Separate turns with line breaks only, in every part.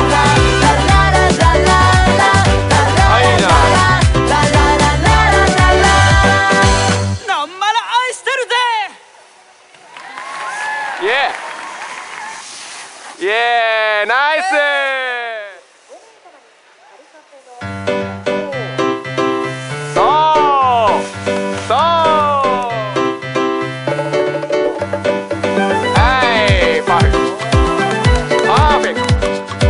なんまら愛してるぜ。
イエーイエーイナイスそうそうはいパーフェクトパーフェクト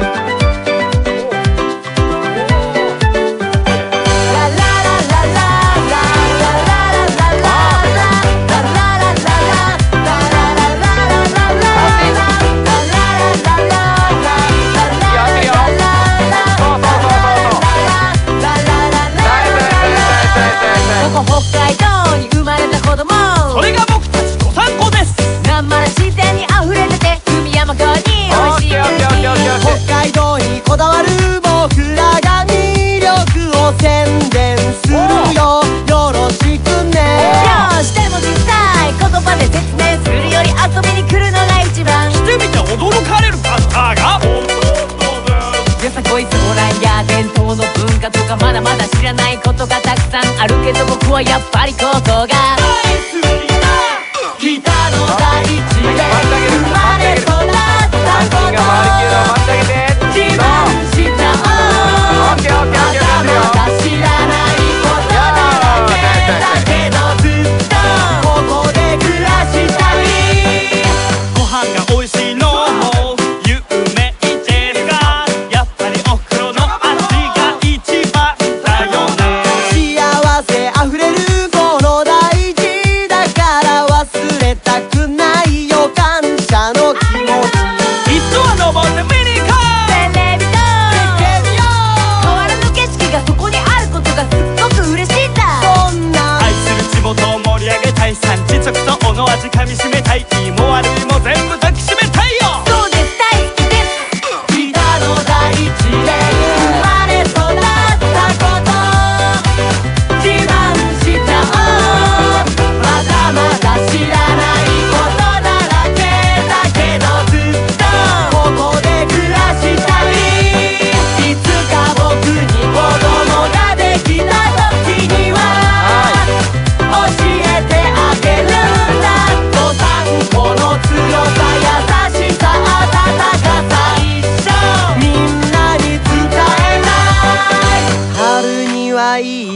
ここ北海道に生まれた子供、
それが僕たちどさんこです。
なんまら自然に溢れてて海山川に美味しい
北海道にこだわる僕らが魅力を宣伝するよ。よろしくね。
よしでも実際言葉で説明するより遊びに来るのが一番。
来てみて驚かれるバスターが
よさこい相談や伝統の文化とかまだまだ知らないことがたくさんあるけど僕はやっぱりここが
北の大地で生まれ育ったこと自慢しちゃおう。まだまだ知らないことだらけだけどずっとここで暮らしたい。
ご飯が美味しいのも有名ですが、やっぱりお風呂の味が一番だよね。
幸せあふれるこの大事だから忘れたくないよ感謝の気持ち。
いつは登って見に行こう。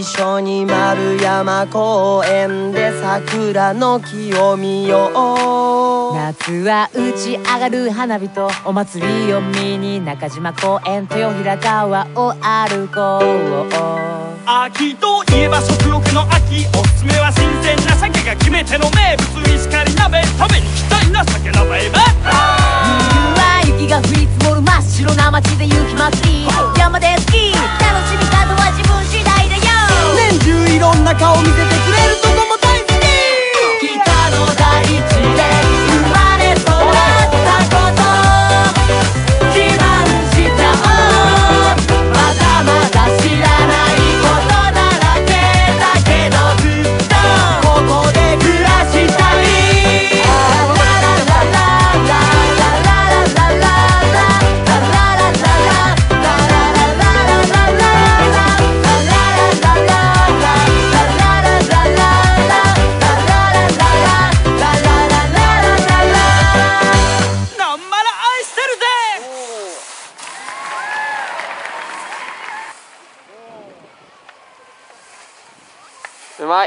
一緒に丸山公園で桜の木を見よう。夏は打ち上がる花火とお祭りを見に中島公園豊平川を歩こう。
秋といえば食欲の秋、おすすめは新鮮な鮭が決め手の名物。石狩鍋食べに来たいな、酒のバイバイ。
冬は雪が降り積もる真っ白な街で雪祭り。山でスキー楽しみ方は自分次第だよ。年中いろんな顔見せてくれるとこも大好き。北の大地で生まれ育ったこと自慢しちゃおう。まだまだ知らないことだらけだけどずっとここで暮らしたい。
うまい。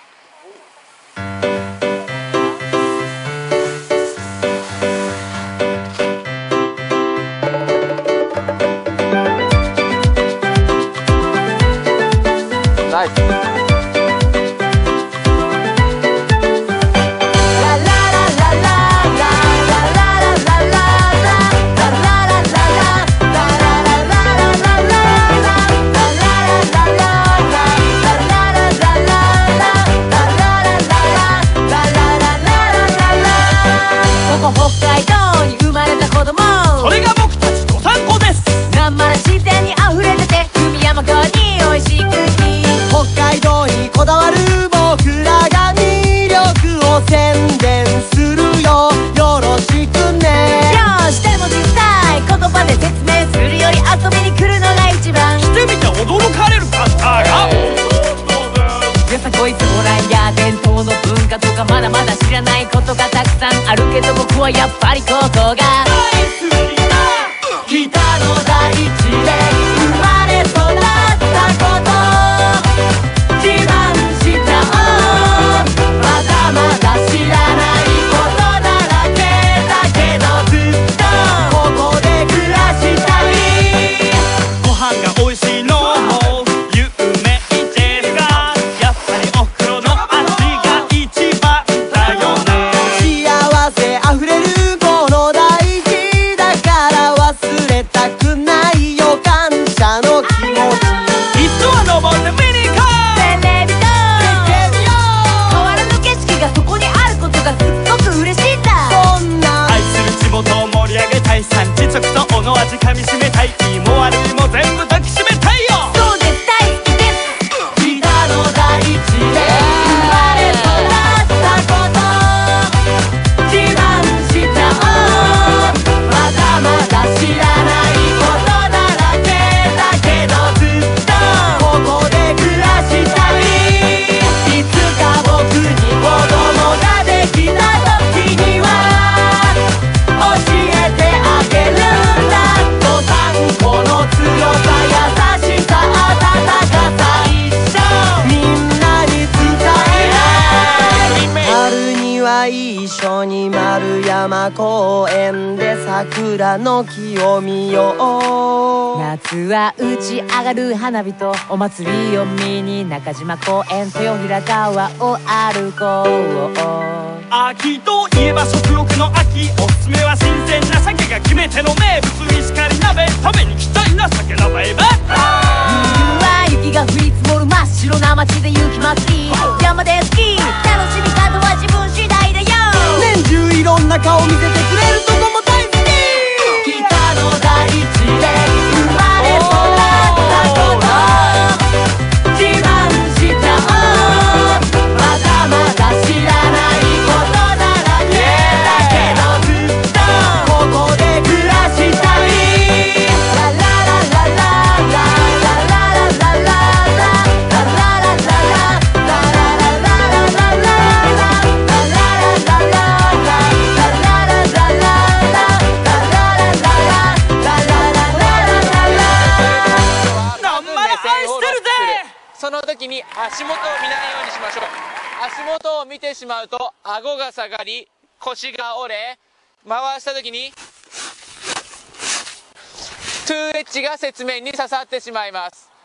ナイス。
それが僕たちどさんこです。
なんまら自然にあふれてて海山川に美味しい空気。北海道にこだわる僕らが魅力を宣伝するよ。よろしくね。よしでも実際言葉で説明するより遊びに来るのが一番。
来てみて驚かれる方が
よさこいつご覧や伝統の文化とかまだまだ知らないことがたくさんあるけど僕はやっぱりここが北の大地で生まれ育ったこと自慢しちゃおう。まだまだ知らないことだらけだけどずっとここで暮らしたい。
ご飯が美味しいのも有名ですが、やっぱりお風呂の味が一番だよね。
幸せあふれるこの大地だから忘れたくないよ感謝の気持ち。
いつは登って見に行こう。
テレビと変わらぬ景色がそこにあることがすっごく嬉しいんだ。そんな
愛する地元を盛り上げたい。産地直とおの味かみしめたい。いいも悪いも全部抱きしめたいよ。
そうです大好きです。北の大地で生まれ育ったこと自慢しちゃおう。まだまだ知らないことだらけだけどずっとここで暮らしたい。いつか僕に子供ができた時には教えてあげるんだ。どさんこの強さ優しさ温かさ一生みんなに伝えない。春には一緒に丸山公園で桜の木を見よう。夏は打ち上がる花火とお祭りを見に中島公園豊平川を歩こう。
秋といえば食欲の秋、おすすめは新鮮な鮭が決め手の名物。石狩鍋食べに来たいな、酒のバイバイ。
冬は雪が降り積もる真っ白な街で雪祭り。山でスキー楽しみ方は自分次第だよ。年中いろんな顔見せてくれるとこも大好き。北の大地で生まれ育ったこと自慢しちゃおう。まだまだ知らないことだらけだけどずっとここで暮らしたい。ラララララララ
足元を見ないようにしましょう。足元を見てしまうと顎が下がり腰が折れ、回した時にトゥーエッジが雪面に刺さってしまいます。